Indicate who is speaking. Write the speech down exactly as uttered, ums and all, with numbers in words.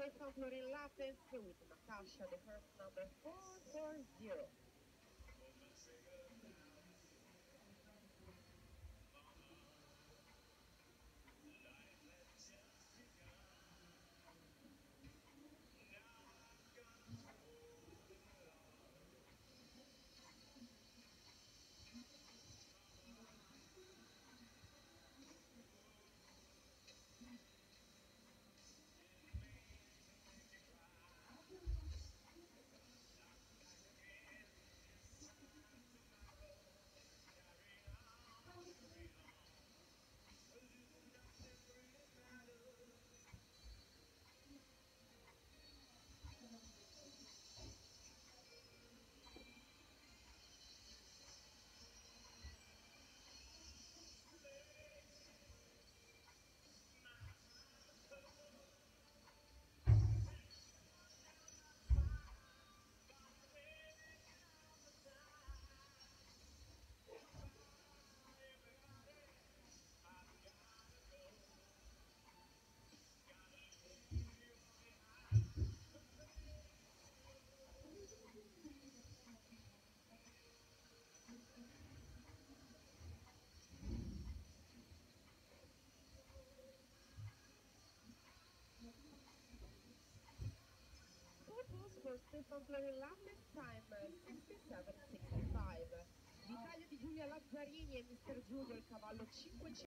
Speaker 1: Stefan Florin Lappens with Natasha, the horse number four four zero. For Stefan Florin Lappens, time sixty-seven sixty-five. L'Italia di Giulia Lazzarini e mister Giulio, il cavallo cinque